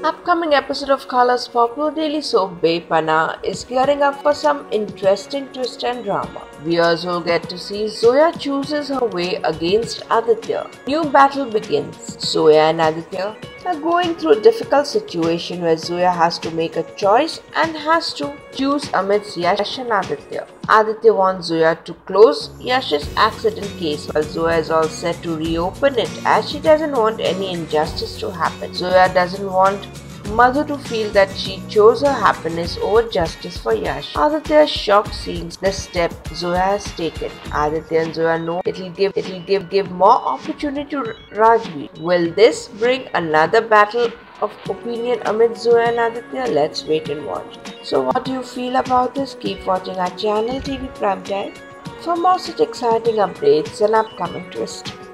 Upcoming episode of Color's popular daily soap Bepana is gearing up for some interesting twist and drama. Viewers will get to see Zoya chooses her way against Aditya. New battle begins. Zoya and Aditya are going through a difficult situation where Zoya has to make a choice and has to choose amidst Yash and Aditya. Aditya wants Zoya to close Yash's accident case while Zoya is all set to reopen it as she doesn't want any injustice to happen. Zoya doesn't want Madhu to feel that she chose her happiness over justice for Yash. Aditya is shocked seeing the step Zoya has taken. Aditya and Zoya know it'll give more opportunity to Rajveer. Will this bring another battle of opinion amid Zoya and Aditya? Let's wait and watch. So what do you feel about this? Keep watching our channel TV Prime Time for more such exciting updates and upcoming twists.